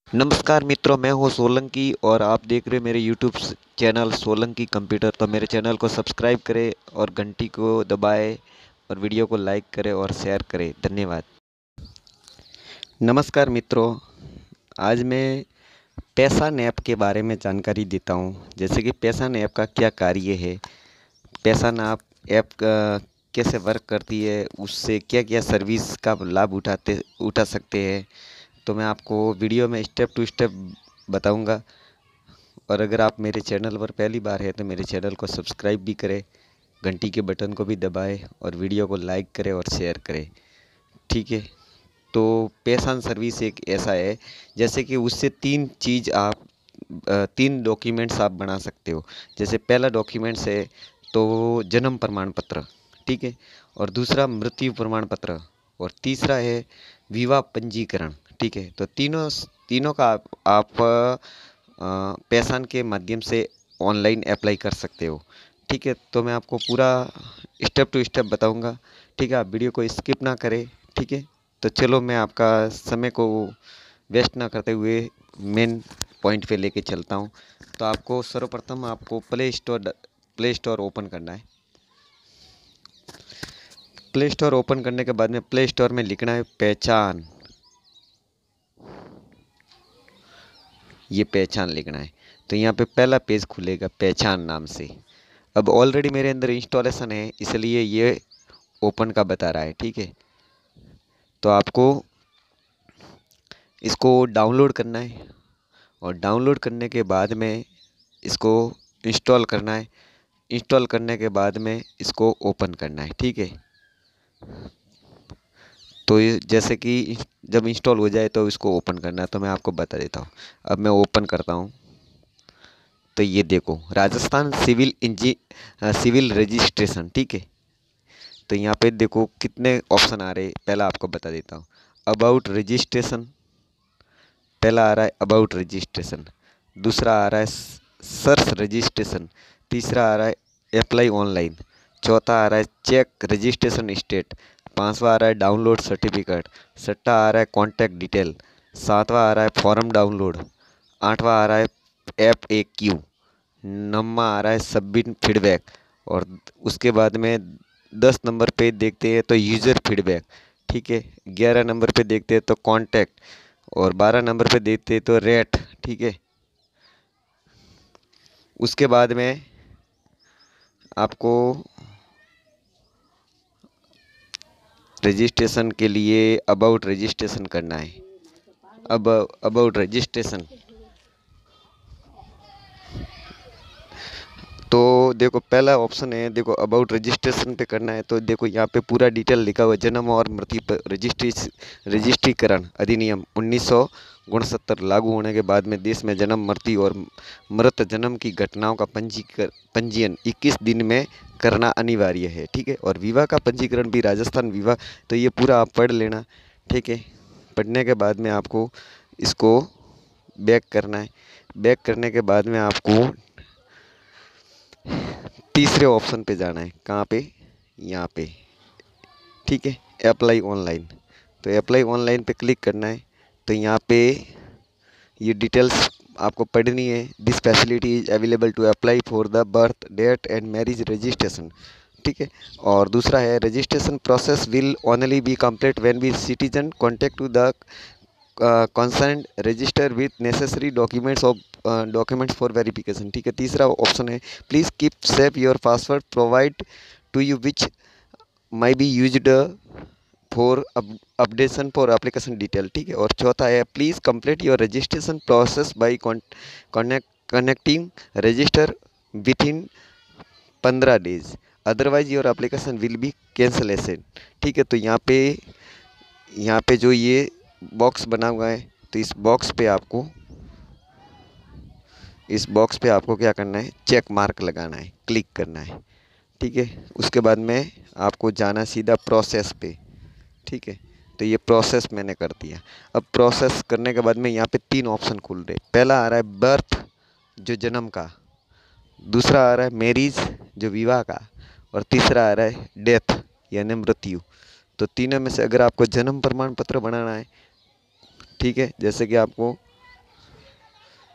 नमस्कार मित्रों, मैं हूँ सोलंकी और आप देख रहे हैं मेरे यूट्यूब चैनल सोलंकी कंप्यूटर। तो मेरे चैनल को सब्सक्राइब करें और घंटी को दबाएं और वीडियो को लाइक करें और शेयर करें। धन्यवाद। नमस्कार मित्रों, आज मैं पैसा ऐप के बारे में जानकारी देता हूँ। जैसे कि पैसा ऐप का क्या कार्य है, पैसा ऐप का कैसे वर्क करती है, उससे क्या क्या सर्विस का लाभ उठा सकते हैं। तो मैं आपको वीडियो में स्टेप टू स्टेप बताऊंगा। और अगर आप मेरे चैनल पर पहली बार है तो मेरे चैनल को सब्सक्राइब भी करें, घंटी के बटन को भी दबाएं और वीडियो को लाइक करें और शेयर करें। ठीक है। तो पेशान सर्विस एक ऐसा है, जैसे कि उससे तीन डॉक्यूमेंट्स आप बना सकते हो। जैसे पहला डॉक्यूमेंट्स है तो जन्म प्रमाण पत्र, ठीक है। और दूसरा मृत्यु प्रमाण पत्र, और तीसरा है विवाह पंजीकरण, ठीक है। तो तीनों तीनों का आप पेशान के माध्यम से ऑनलाइन अप्लाई कर सकते हो। ठीक है। तो मैं आपको पूरा स्टेप टू स्टेप बताऊंगा। ठीक है, आप वीडियो को स्किप ना करें। ठीक है। तो चलो, मैं आपका समय को वेस्ट ना करते हुए मेन पॉइंट पे लेके चलता हूँ। तो आपको सर्वप्रथम आपको प्ले स्टोर ओपन करना है। प्ले स्टोर ओपन करने के बाद में प्ले स्टोर में लिखना है पहचान। ये पहचान लिखना है। तो यहाँ पे पहला पेज खुलेगा पहचान नाम से। अब ऑलरेडी मेरे अंदर इंस्टॉलेशन है, इसलिए ये ओपन का बता रहा है। ठीक है। तो आपको इसको डाउनलोड करना है और डाउनलोड करने के बाद में इसको इंस्टॉल करना है। इंस्टॉल करने के बाद में इसको ओपन करना है। ठीक है। तो ये जैसे कि जब इंस्टॉल हो जाए तो इसको ओपन करना है, तो मैं आपको बता देता हूँ। अब मैं ओपन करता हूँ। तो ये देखो, राजस्थान सिविल रजिस्ट्रेशन, ठीक है। तो यहाँ पे देखो कितने ऑप्शन आ रहे हैं। पहला आपको बता देता हूँ, अबाउट रजिस्ट्रेशन। पहला आ रहा है अबाउट रजिस्ट्रेशन, दूसरा आ रहा है सर्च रजिस्ट्रेशन, तीसरा आ रहा है अप्लाई ऑनलाइन, चौथा आ रहा है चेक रजिस्ट्रेशन स्टेट, पांचवा आ रहा है डाउनलोड सर्टिफिकेट, छठा आ रहा है कॉन्टैक्ट डिटेल, सातवां आ रहा है फॉर्म डाउनलोड, आठवां आ रहा है ऐप ए क्यू, नौवां आ रहा है सबमिट फीडबैक। और उसके बाद में 10 नंबर पे देखते हैं तो यूज़र फीडबैक, ठीक है। 11 नंबर पे देखते हैं तो कॉन्टैक्ट, और 12 नंबर पे देखते हैं तो रेट, ठीक है। उसके बाद में आपको रजिस्ट्रेशन के लिए अबाउट रजिस्ट्रेशन करना है। अब अबाउट रजिस्ट्रेशन, तो देखो पहला ऑप्शन है, देखो अबाउट रजिस्ट्रेशन पे करना है। तो देखो यहाँ पे पूरा डिटेल लिखा हुआ है। जन्म और मृत्यु रजिस्ट्रीकरण अधिनियम 1969 लागू होने के बाद में देश में जन्म, मृत्यु और मृत जन्म की घटनाओं का पंजीयन 21 दिन में करना अनिवार्य है, ठीक है। और विवाह का पंजीकरण भी राजस्थान विवाह। तो ये पूरा आप पढ़ लेना, ठीक है। पढ़ने के बाद में आपको इसको बैक करना है। बैक करने के बाद में आपको तीसरे ऑप्शन पे जाना है। कहाँ पे? यहाँ पे, ठीक है, अप्लाई ऑनलाइन। तो अप्लाई ऑनलाइन पे क्लिक करना है। तो यहाँ पे ये डिटेल्स आपको पढ़नी है। This facility is available to apply for the birth date and marriage registration, ठीक है। और दूसरा है registration process will only be complete when we citizen contact to the concern register with necessary documents for verification, ठीक है। तीसरा option है please keep save your password provide to you which may be used for updation for application detail, ठीक है। और चौथा है please complete your registration process by connecting register with in 15 days, otherwise your application will be cancellation, ठीक है। तो यहाँ पे जो ये बॉक्स बना हुआ है, तो इस बॉक्स पे आपको क्या करना है, चेक मार्क लगाना है, क्लिक करना है, ठीक है। उसके बाद में आपको जाना सीधा प्रोसेस पे, ठीक है। तो ये प्रोसेस मैंने कर दिया। अब प्रोसेस करने के बाद में यहाँ पे 3 ऑप्शन खुल रहे। पहला आ रहा है बर्थ, जो जन्म का, दूसरा आ रहा है मैरिज, जो विवाह का, और तीसरा आ रहा है डेथ यानी मृत्यु। तो तीनों में से अगर आपको जन्म प्रमाण पत्र बनाना है, ठीक है, जैसे कि आपको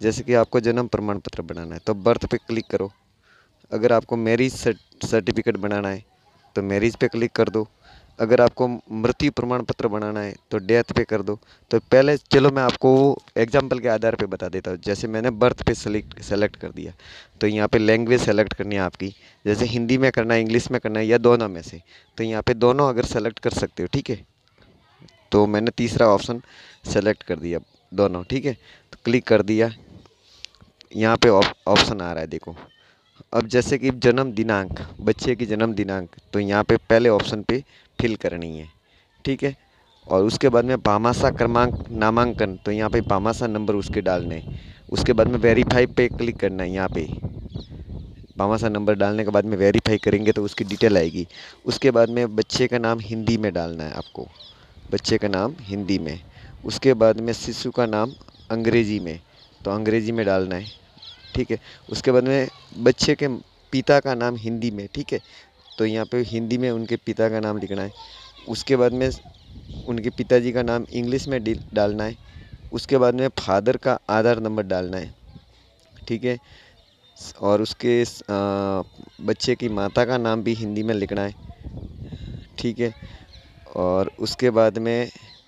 जैसे कि आपको जन्म प्रमाण पत्र बनाना है तो बर्थ पे क्लिक करो। अगर आपको मैरिज सर्टिफिकेट बनाना है तो मैरिज पे क्लिक कर दो। अगर आपको मृत्यु प्रमाण पत्र बनाना है तो डेथ पे कर दो। तो पहले चलो मैं आपको एग्जांपल के आधार पे बता देता हूँ। जैसे मैंने बर्थ पे सेलेक्ट कर दिया, तो यहाँ पे लैंग्वेज सेलेक्ट करनी है आपकी, जैसे हिंदी में करना है, इंग्लिश में करना है, या दोनों में से। तो यहाँ पे दोनों अगर सेलेक्ट कर सकते हो, ठीक है। तो मैंने तीसरा ऑप्शन सेलेक्ट कर दिया, दोनों, ठीक है। तो क्लिक कर दिया, यहाँ पे ऑप्शन आ रहा है, देखो। अब जैसे कि जन्म दिनांक, बच्चे की जन्म दिनांक, तो यहाँ पे पहले ऑप्शन पे फिल करनी है, ठीक है। और उसके बाद में भामाशाह क्रमांक नामांकन, तो यहाँ पे भामाशाह नंबर उसके डालने हैं। उसके बाद में वेरीफाई पे क्लिक करना है। यहाँ पे भामाशाह नंबर डालने के बाद में वेरीफाई करेंगे तो उसकी डिटेल आएगी। उसके बाद में बच्चे का नाम हिंदी में डालना है आपको, बच्चे का नाम हिंदी में। उसके बाद में शिशु का नाम अंग्रेजी में, तो अंग्रेजी में डालना है, ठीक है। उसके बाद में बच्चे के पिता का नाम हिंदी में, ठीक है। तो यहाँ पे हिंदी में उनके पिता का नाम लिखना है। उसके बाद में उनके पिताजी का नाम इंग्लिश में डालना है। उसके बाद में फादर का आधार नंबर डालना है, ठीक है। और उसके बच्चे की माता का नाम भी हिंदी में लिखना है, ठीक है। और उसके बाद में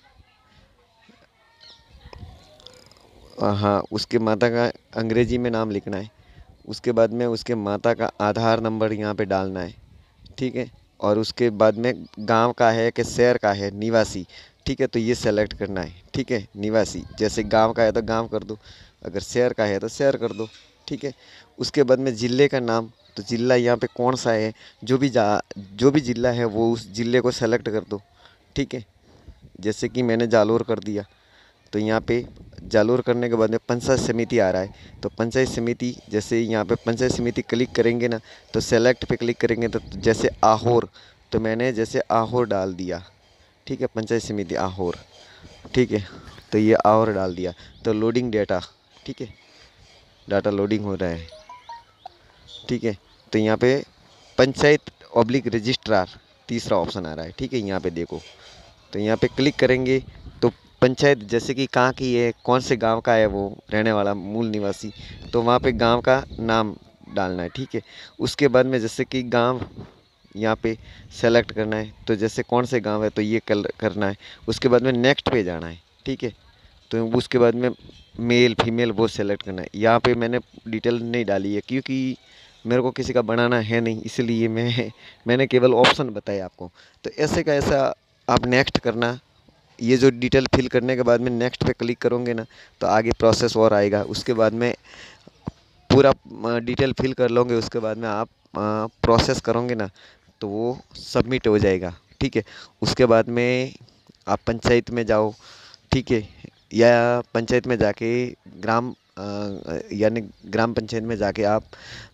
हाँ, उसके माता का अंग्रेजी में नाम लिखना है। उसके बाद में उसके माता का आधार नंबर यहाँ पे डालना है, ठीक है। और उसके बाद में गांव का है कि शहर का है, निवासी, ठीक है। तो ये सेलेक्ट करना है, ठीक है, निवासी। जैसे गांव का है तो गांव कर दो, अगर शहर का है तो शहर कर दो, ठीक है। उसके बाद में ज़िले का नाम, तो ज़िला यहाँ पे कौन सा है, जो भी ज़िला है वो उस ज़िले को सेलेक्ट कर दो, ठीक है। जैसे कि मैंने जालोर कर दिया, तो यहाँ पे जालोर करने के बाद में पंचायत समिति आ रहा है। तो पंचायत समिति, जैसे यहाँ पे पंचायत समिति क्लिक करेंगे ना, तो सेलेक्ट पे क्लिक करेंगे तो जैसे आहोर, तो मैंने जैसे आहोर डाल दिया, ठीक है, पंचायत समिति आहोर, ठीक है। तो ये आहोर डाल दिया। तो लोडिंग डेटा, ठीक है, डाटा लोडिंग हो रहा है, ठीक है। तो यहाँ पे पंचायत ऑब्लिक रजिस्ट्रार तीसरा ऑप्शन आ रहा है, ठीक है। यहाँ पे देखो, तो यहाँ पे क्लिक करेंगे तो पंचायत जैसे कि कहाँ की है, कौन से गांव का है वो रहने वाला मूल निवासी, तो वहाँ पे गांव का नाम डालना है, ठीक है। उसके बाद में जैसे कि गांव यहाँ पे सेलेक्ट करना है, तो जैसे कौन से गांव है तो ये करना है। उसके बाद में नेक्स्ट पे जाना है, ठीक है। तो उसके बाद में मेल फीमेल वो सेलेक्ट करना है। यहाँ पे मैंने डिटेल नहीं डाली है क्योंकि मेरे को किसी का बनाना है नहीं, इसलिए मैंने केवल ऑप्शन बताए आपको। तो ऐसे का ऐसा आप नेक्स्ट करना। ये जो डिटेल फिल करने के बाद में नेक्स्ट पे क्लिक करोगे ना, तो आगे प्रोसेस और आएगा। उसके बाद में पूरा डिटेल फिल कर लोगे, उसके बाद में आप प्रोसेस करोगे ना, तो वो सबमिट हो जाएगा, ठीक है। उसके बाद में आप पंचायत में जाओ, ठीक है, या पंचायत में जाके यानी ग्राम पंचायत में जाके आप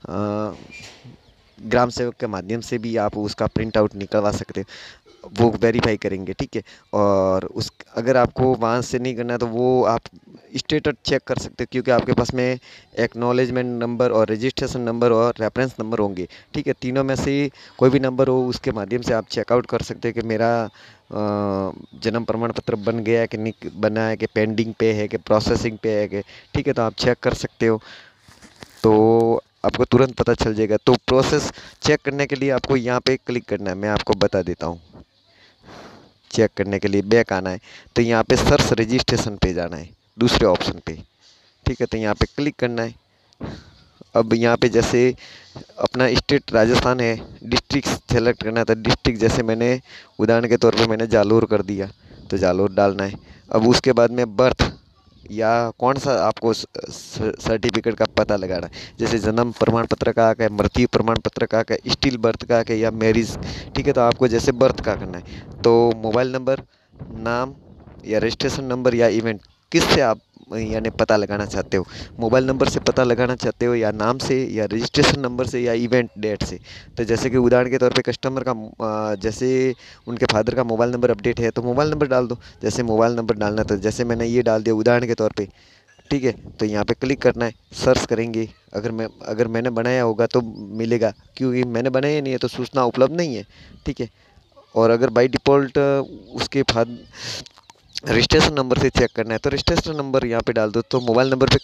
ग्राम सेवक के माध्यम से भी आप उसका प्रिंट आउट निकलवा सकते हो, वो वेरीफाई करेंगे, ठीक है। और उस अगर आपको वहाँ से नहीं करना है तो वो आप स्टेटस चेक कर सकते हो, क्योंकि आपके पास में एक्नॉलेजमेंट नंबर और रजिस्ट्रेशन नंबर और रेफरेंस नंबर होंगे, ठीक है। तीनों में से कोई भी नंबर हो, उसके माध्यम से आप चेकआउट कर सकते हो कि मेरा जन्म प्रमाण पत्र बन गया है कि नहीं बना है, कि पेंडिंग पे है, कि प्रोसेसिंग पे है, कि, ठीक है। तो आप चेक कर सकते हो, तो आपको तुरंत पता चल जाएगा। तो प्रोसेस चेक करने के लिए आपको यहाँ पे क्लिक करना है, मैं आपको बता देता हूँ। चेक करने के लिए बैक आना है, तो यहाँ पे सर्च रजिस्ट्रेशन पे जाना है, दूसरे ऑप्शन पे, ठीक है। तो यहाँ पे क्लिक करना है। अब यहाँ पे जैसे अपना स्टेट राजस्थान है, डिस्ट्रिक्ट सेलेक्ट करना था, डिस्ट्रिक्ट जैसे मैंने उदाहरण के तौर पे मैंने जालोर कर दिया, तो जालोर डालना है। अब उसके बाद में बर्थ या कौन सा आपको सर्टिफिकेट का पता लगाना है, जैसे जन्म प्रमाण पत्र का है, मृत्यु प्रमाण पत्र का है, स्टिल बर्थ का है, या मैरिज, ठीक है। तो आपको जैसे बर्थ का करना है, तो मोबाइल नंबर, नाम या रजिस्ट्रेशन नंबर या इवेंट, किससे आप यानी पता लगाना चाहते हो, मोबाइल नंबर से पता लगाना चाहते हो, या नाम से, या रजिस्ट्रेशन नंबर से, या इवेंट डेट से। तो जैसे कि उदाहरण के तौर पे कस्टमर का जैसे उनके फादर का मोबाइल नंबर अपडेट है तो मोबाइल नंबर डाल दो, जैसे मोबाइल नंबर डालना, तो जैसे मैंने ये डाल दिया उदाहरण के तौर पे, ठीक है। तो यहाँ पे क्लिक करना है, सर्च करेंगे। अगर मैंने बनाया होगा तो मिलेगा, क्योंकि मैंने बनाया नहीं है तो सूचना उपलब्ध नहीं है, ठीक है। और अगर बाई डिफ़ॉल्ट उसके रजिस्ट्रेशन नंबर से चेक करना है तो रजिस्ट्रेशन नंबर यहाँ पे डाल दो, तो मोबाइल नंबर पे क्लिक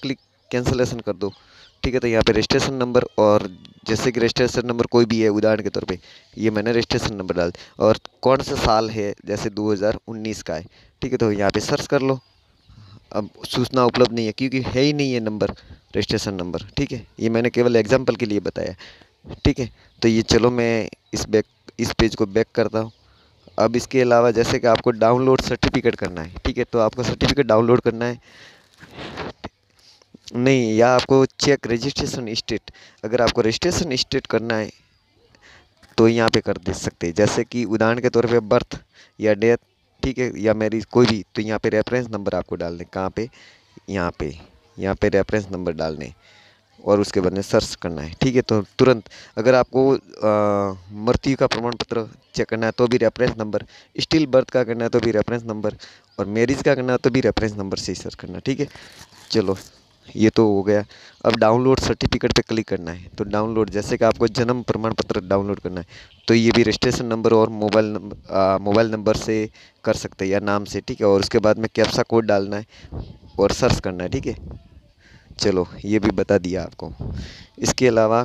कैंसलेशन कर दो। ठीक है, तो यहाँ पे रजिस्ट्रेशन नंबर, और जैसे कि रजिस्ट्रेशन नंबर कोई भी है, उदाहरण के तौर पे ये मैंने रजिस्ट्रेशन नंबर डाल दिया, और कौन सा साल है, जैसे 2019 का है। ठीक है, तो यहाँ पे सर्च कर लो। अब सूचना उपलब्ध नहीं है क्योंकि है ही नहीं है नंबर, रजिस्ट्रेशन नंबर। ठीक है, ये मैंने केवल एग्जाम्पल के लिए बताया। ठीक है, तो ये चलो मैं इस पेज को बैक करता हूँ। अब इसके अलावा जैसे कि आपको डाउनलोड सर्टिफिकेट करना है। ठीक है, तो आपको सर्टिफिकेट डाउनलोड करना है नहीं, या आपको चेक रजिस्ट्रेशन स्टेट, अगर आपको रजिस्ट्रेशन स्टेट करना है तो यहाँ पे कर दे सकते हैं, जैसे कि उदाहरण के तौर पे बर्थ या डेथ। ठीक है, या मैरिज कोई भी, तो यहाँ पे रेफरेंस नंबर आपको डालने, कहाँ पे, यहाँ पे रेफरेंस नंबर डालने, और उसके बाद में सर्च करना है। ठीक है, तो तुरंत अगर आपको मृत्यु का प्रमाण पत्र चेक करना है तो भी रेफरेंस नंबर, स्टिल बर्थ का करना है तो भी रेफरेंस नंबर, और मैरिज का करना है तो भी रेफरेंस नंबर से ही सर्च करना है। ठीक है, चलो ये तो हो गया। अब डाउनलोड सर्टिफिकेट पे क्लिक करना है, तो डाउनलोड, जैसे कि आपको जन्म प्रमाण पत्र डाउनलोड करना है तो ये भी रजिस्ट्रेशन नंबर और मोबाइल नंबर से कर सकते हैं, या नाम से। ठीक है, और उसके बाद में कैप्चा कोड डालना है और सर्च करना है। ठीक है, चलो ये भी बता दिया आपको। इसके अलावा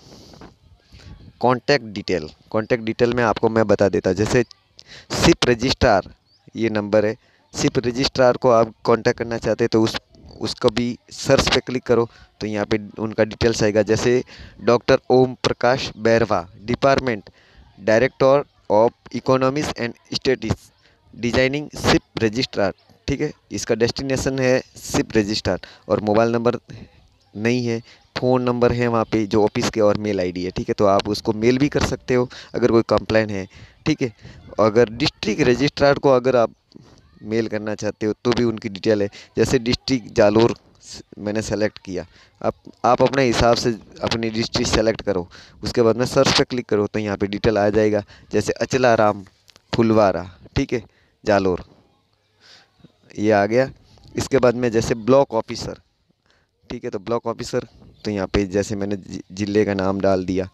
कॉन्टैक्ट डिटेल में आपको मैं बता देता, जैसे सिप रजिस्ट्रार, ये नंबर है। सिप रजिस्ट्रार को आप कांटेक्ट करना चाहते हैं तो उसको भी सर्च पे क्लिक करो, तो यहाँ पे उनका डिटेल्स आएगा, जैसे doctor Om Prakash Bairwa, department director of economics and statistics, designing सिप रजिस्ट्रार। ठीक है, इसका डेस्टिनेशन है सिप रजिस्ट्रार, और मोबाइल नंबर नहीं है, फ़ोन नंबर है वहाँ पे जो ऑफिस के, और मेल आईडी है। ठीक है, तो आप उसको मेल भी कर सकते हो अगर कोई कंप्लेन है। ठीक है, अगर डिस्ट्रिक्ट रजिस्ट्रार को अगर आप मेल करना चाहते हो तो भी उनकी डिटेल है, जैसे डिस्ट्रिक्ट जालोर मैंने सेलेक्ट किया। आप अपने हिसाब से अपनी डिस्ट्रिक्ट सेलेक्ट करो, उसके बाद में सर्च पे क्लिक करो तो यहाँ पे डिटेल आ जाएगा, जैसे अचलाराम फुलवारा। ठीक है, जालोर, ये आ गया। इसके बाद में जैसे ब्लॉक ऑफिसर। ठीक है, तो ब्लॉक ऑफिसर, तो यहाँ पे जैसे मैंने जिले का नाम डाल दिया,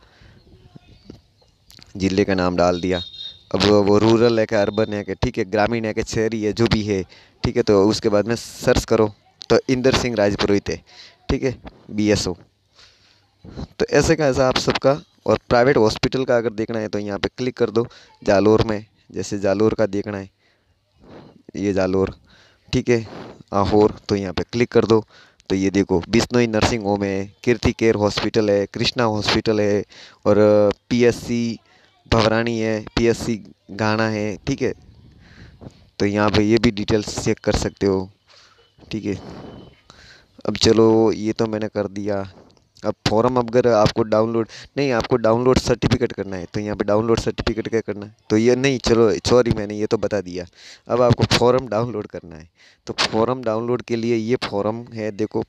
जिले का नाम डाल दिया। अब वो रूरल है क्या, अर्बन है क्या, ठीक है, ग्रामीण है क्या, शहरी है, जो भी है। ठीक है, तो उसके बाद में सर्च करो तो इंदर सिंह राजपुरोहित है। ठीक है, बीएसओ। तो ऐसे का ऐसा आप सबका। और प्राइवेट हॉस्पिटल का अगर देखना है तो यहाँ पे क्लिक कर दो, जालोर में, जैसे जालोर का देखना है, ये जालोर। ठीक है, आहोर, तो यहाँ पे क्लिक कर दो, तो ये देखो बिश्नोई नर्सिंग होम है, कीर्ति केयर हॉस्पिटल है, कृष्णा हॉस्पिटल है, और पीएससी भवरानी है, पीएससी घाना है। ठीक है, तो यहाँ पे ये भी डिटेल्स चेक कर सकते हो। ठीक है, अब चलो ये तो मैंने कर दिया। अब फॉर्म अगर आपको डाउनलोड नहीं, आपको डाउनलोड सर्टिफिकेट करना है तो यहाँ पे डाउनलोड सर्टिफिकेट क्या करना है, तो ये नहीं, चलो सॉरी मैंने ये तो बता दिया। अब आपको फॉर्म डाउनलोड करना है, तो फॉर्म डाउनलोड के लिए ये फॉर्म है, देखो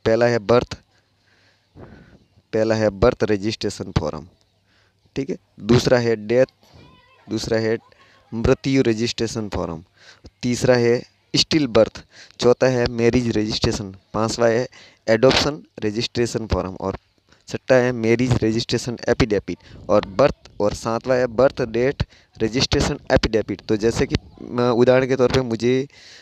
पहला है बर्थ रजिस्ट्रेशन फॉर्म। ठीक है, दूसरा है डेथ, दूसरा है मृत्यु रजिस्ट्रेशन फॉर्म, तीसरा है स्टिल बर्थ, चौथा है मैरिज रजिस्ट्रेशन, पांचवा है एडॉप्शन रजिस्ट्रेशन फॉर्म, और छठा है मैरिज रजिस्ट्रेशन एपिडेविट, और सातवां है बर्थ डेट रजिस्ट्रेशन एपिडेविट। तो जैसे कि उदाहरण के तौर पे मुझे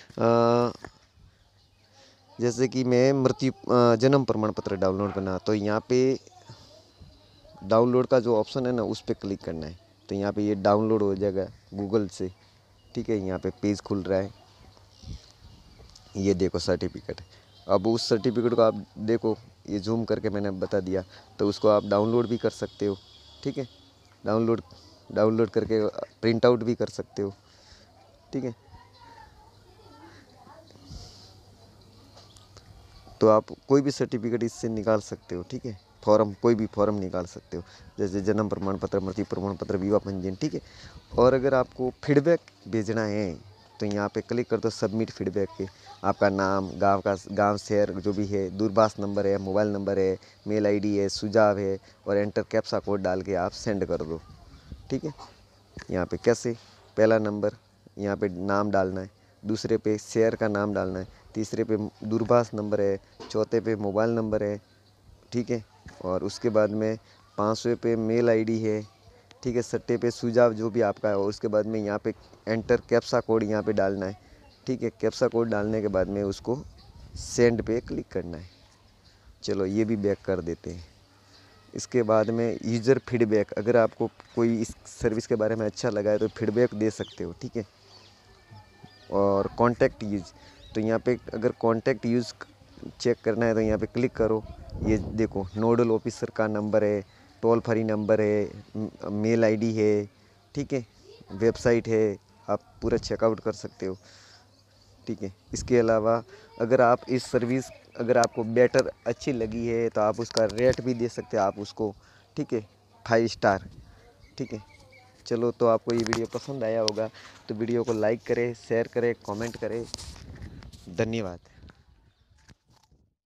जैसे कि मैं जन्म प्रमाण पत्र डाउनलोड करना, तो यहाँ पे डाउनलोड का जो ऑप्शन है ना, उस पर क्लिक करना है, तो यहाँ पे ये डाउनलोड हो जाएगा गूगल से। ठीक है, यहाँ पे पेज खुल रहा है, ये देखो सर्टिफिकेट। अब उस सर्टिफिकेट को आप देखो, ये जूम करके मैंने बता दिया, तो उसको आप डाउनलोड भी कर सकते हो। ठीक है, डाउनलोड करके प्रिंट आउट भी कर सकते हो। ठीक है, तो आप कोई भी सर्टिफिकेट इससे निकाल सकते हो। ठीक है, फॉर्म, कोई भी फॉर्म निकाल सकते हो, जैसे जन्म प्रमाण पत्र, मृत्यु प्रमाण पत्र, विवाह पंजीयन। ठीक है, और अगर आपको फीडबैक भेजना है तो यहाँ पे क्लिक कर दो सबमिट फीडबैक पे। आपका नाम, गांव शहर जो भी है, दूरभाष नंबर है, मोबाइल नंबर है, मेल आईडी है, सुझाव है, और एंटर कैप्चा कोड डाल के आप सेंड कर दो। ठीक है, यहाँ पे कैसे, पहला नंबर यहाँ पे नाम डालना है, दूसरे पे शेयर का नाम डालना है, तीसरे पे दूरभाष नंबर है, चौथे पे मोबाइल नंबर है। ठीक है, और उसके बाद में पाँचवें पे मेल आईडी है। ठीक है, छठे पे सुझाव जो भी आपका है, और उसके बाद में यहाँ पे एंटर कैप्चा कोड यहाँ पे डालना है। ठीक है, कैप्चा कोड डालने के बाद में उसको सेंड पे क्लिक करना है। चलो ये भी बैक कर देते हैं। इसके बाद में यूज़र फीडबैक, अगर आपको कोई इस सर्विस के बारे में अच्छा लगा है तो फीडबैक दे सकते हो, ठीक है। और कॉन्टैक्ट यूज़, तो यहाँ पे अगर कॉन्टैक्ट यूज़ चेक करना है तो यहाँ पे क्लिक करो। ये देखो नोडल ऑफिसर का नंबर है, टोल फ्री नंबर है, मेल आईडी है, ठीक है, वेबसाइट है, आप पूरा चेकआउट कर सकते हो, ठीक है। इसके अलावा अगर आप इस सर्विस अगर आपको बेटर अच्छी लगी है तो आप उसका रेट भी दे सकते हैं आप उसको, ठीक है, 5 स्टार, ठीक है। चलो, तो आपको ये वीडियो पसंद आया होगा तो वीडियो को लाइक करें, शेयर करें, कमेंट करें। धन्यवाद।